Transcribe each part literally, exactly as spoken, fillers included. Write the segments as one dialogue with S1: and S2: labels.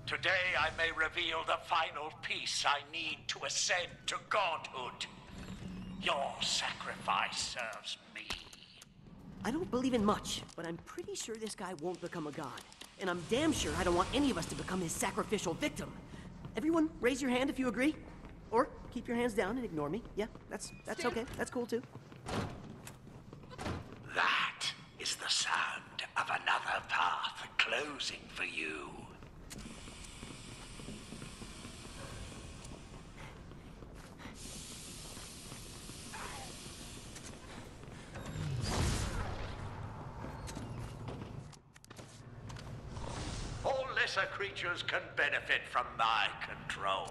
S1: Today I may reveal the final piece I need to ascend to godhood. Your sacrifice serves me.
S2: I don't believe in much, but I'm pretty sure this guy won't become a god. And I'm damn sure I don't want any of us to become his sacrificial victim. Everyone, raise your hand if you agree. Or keep your hands down and ignore me. Yeah, that's that's okay. That's cool too.
S1: That is the sound of another path closing for you. All lesser creatures can benefit from my control.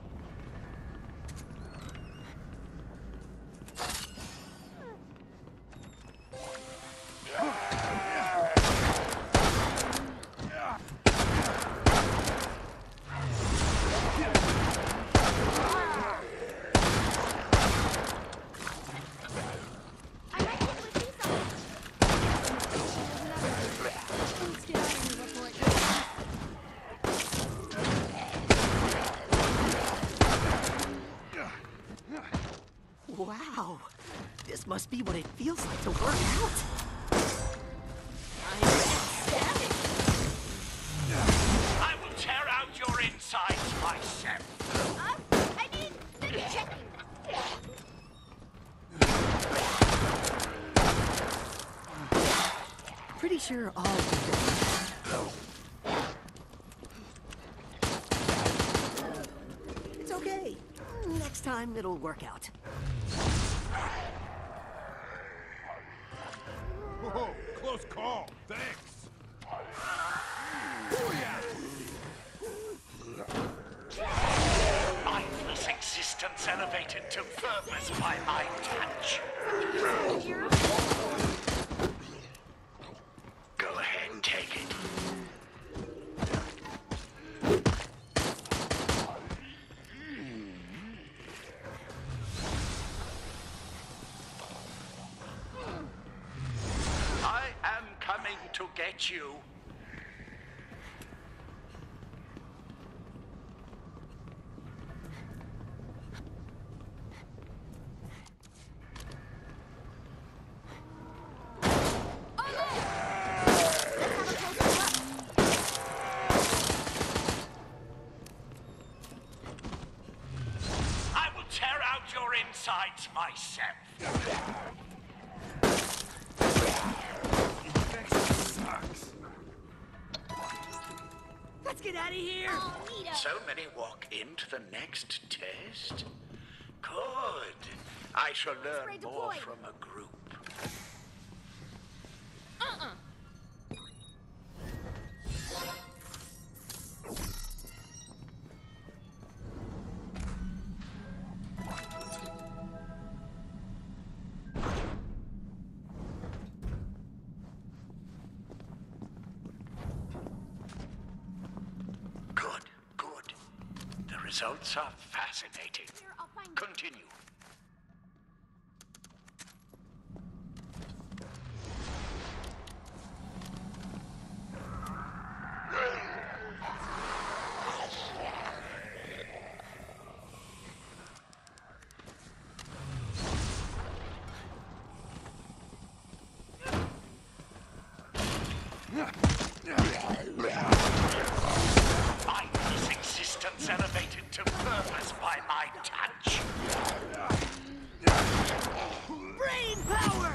S2: Wow, this must be what it feels like to work out. I'm ecstatic.
S1: I will tear out your insides myself.
S3: Uh, I mean, checking.
S2: Pretty sure all It's okay. Next time it'll work out.
S4: Whoa, close call. Thanks.
S1: Lifeless existence elevated to purpose by my touch. Go ahead, take it. I am coming to get you. I will tear out your insides myself.
S4: Sucks.
S2: Let's get out of here!
S3: Oh, Nito.
S1: So many walk into the next test? Good. I shall learn
S3: Spray
S1: more
S3: deployed.
S1: from a group.
S3: Uh-uh.
S1: Good, good. The results are fascinating.
S3: Here, I'll find you.
S1: Continue. Mindless existence elevated to purpose by my touch.
S2: Brain power!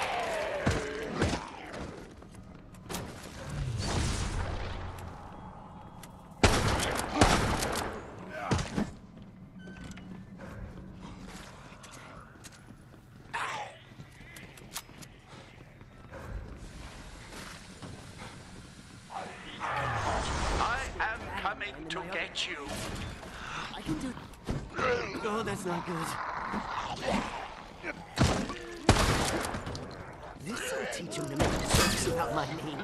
S1: I am coming to get you.
S2: I can do... Oh, that's not good. This'll teach him to make jokes about my name.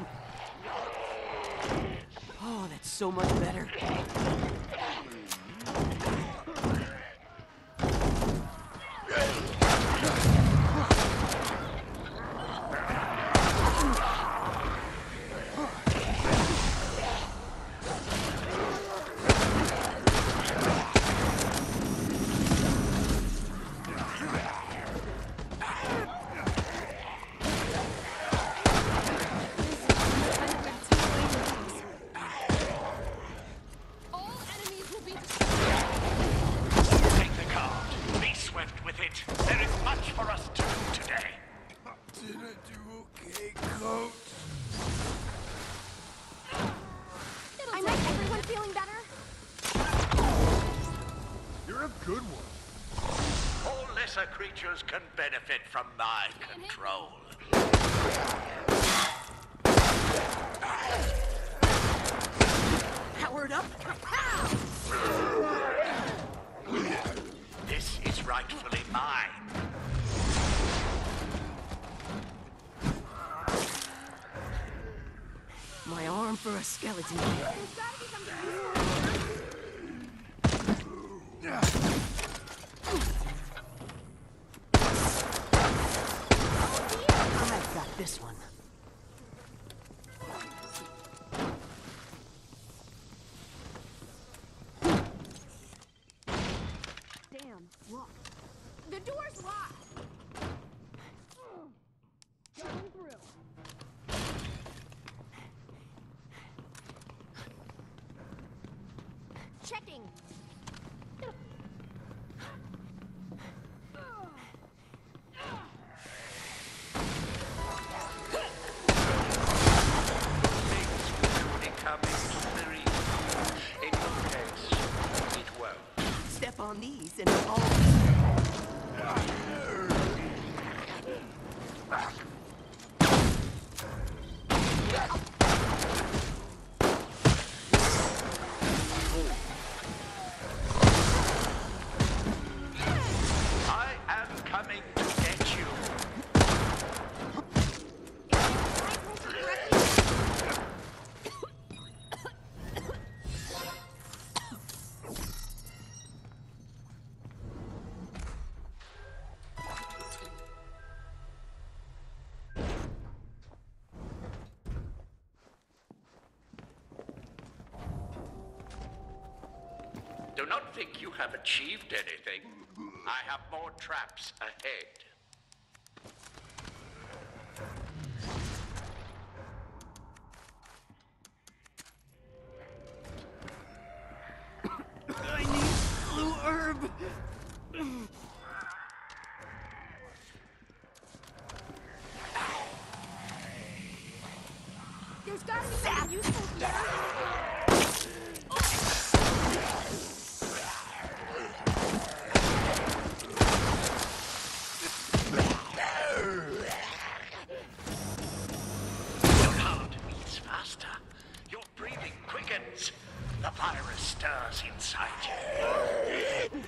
S2: Oh, that's so much better.
S1: with it. There is much for us to do today.
S4: Did I do okay, Coach?
S3: I like everyone feeling better.
S4: You're a good one.
S1: All lesser creatures can benefit from my control.
S2: Powered up?
S1: This is rightfully mine.
S2: My arm for a skeleton.
S3: There's gotta be something
S2: I've got this one.
S3: Damn, locked. The door's locked. Going through. Checking.
S1: Things will become very easy. In your case, it won't.
S2: Step on these and all.
S1: I am coming to get you. Do not think you have achieved anything. I have more traps ahead.
S2: I need blue herb.
S3: There's gotta be something useful here.
S1: Your heart beats faster. Your breathing quickens. The virus stirs inside you.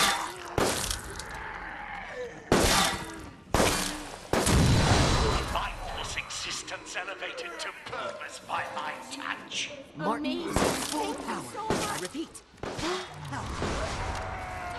S1: Mindless existence elevated to purpose by my touch.
S2: Martin,
S3: Amazing.
S2: full
S3: Thank you
S2: power.
S3: so much.
S2: I repeat, full power.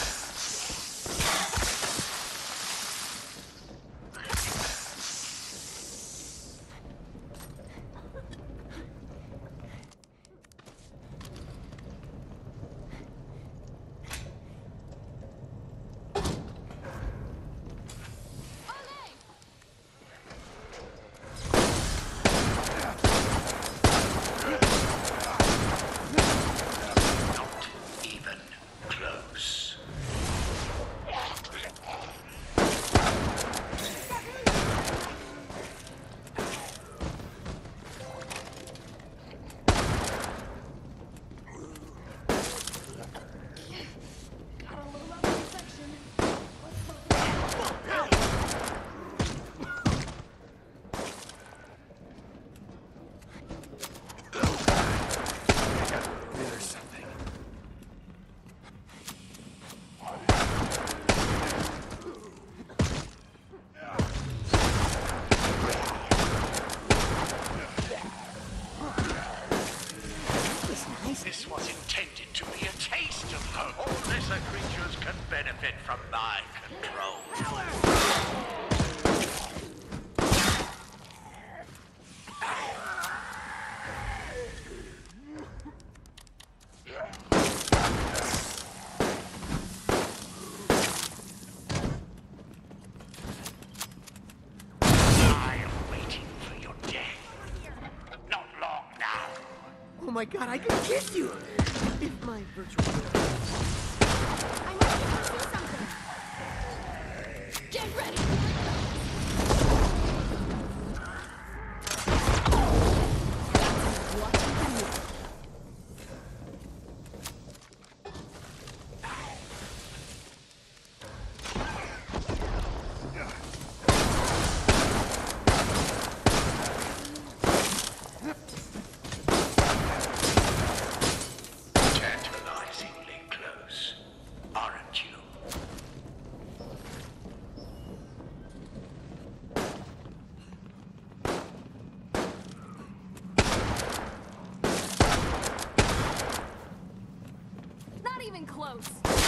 S1: Not even close.
S4: There's something.
S1: This was intended to be a taste of hope. All lesser creatures can benefit from my control. I am waiting for your death. Not long now.
S2: Oh my god, I could kiss you! If my virtual...
S3: I might be able to see something. Get ready! What you can do.
S1: Tantalizingly close, aren't you?
S3: Not even close.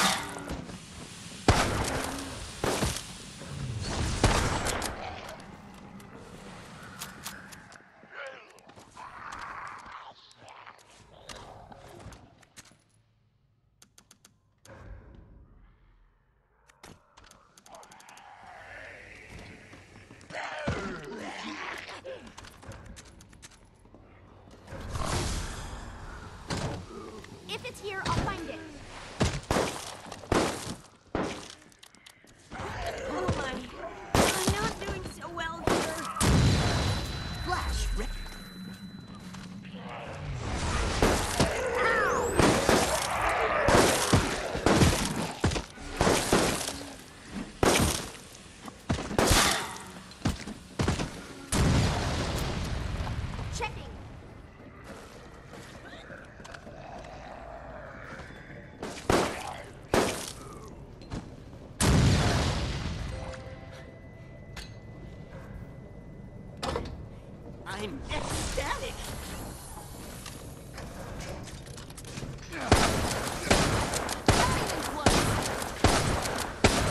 S3: If it's here, I'll find it.
S2: Oh my. I'm not doing so well here. Flash, Rick.
S3: Checking.
S2: I'm ecstatic.
S3: Not even close.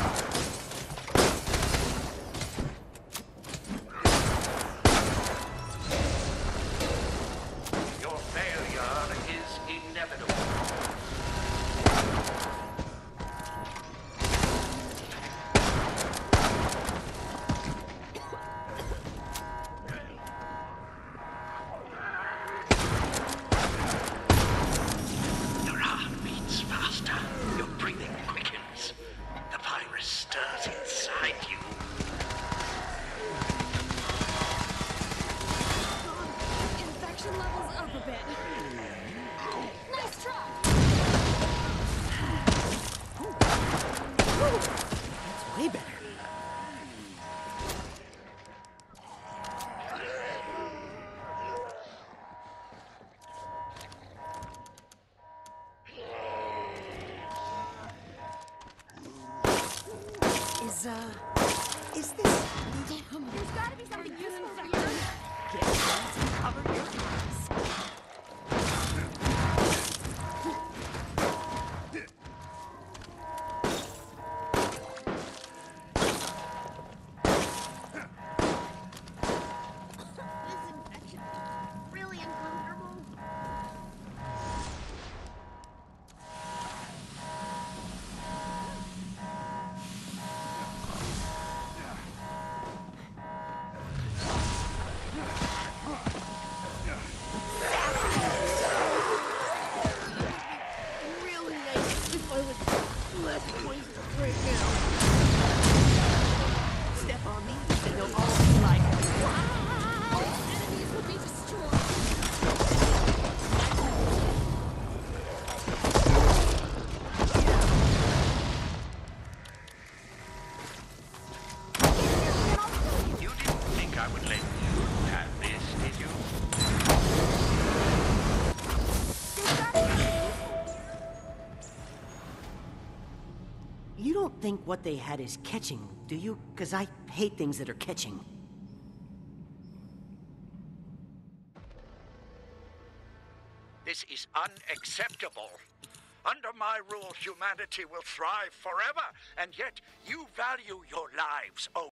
S1: Your failure is inevitable. Your heart beats faster. Your breathing quickens. The virus stirs inside you.
S3: Infection levels up a bit. Nice try.
S2: That's way better. Is, uh, is this...
S3: Damn, there's gotta be something useful here.
S2: Get ready to cover your eyes.
S3: This infection is really uncomfortable.
S2: Really nice if I was less poisonous right now. Step on me and they'll all be like,
S3: All enemies will be destroyed.
S1: You didn't think I would let you have this, did you?
S3: There's gotta be
S2: you don't think what they had is catching, do you? Because I hate things that are catching.
S1: This is unacceptable. Under my rules, humanity will thrive forever, and yet you value your lives over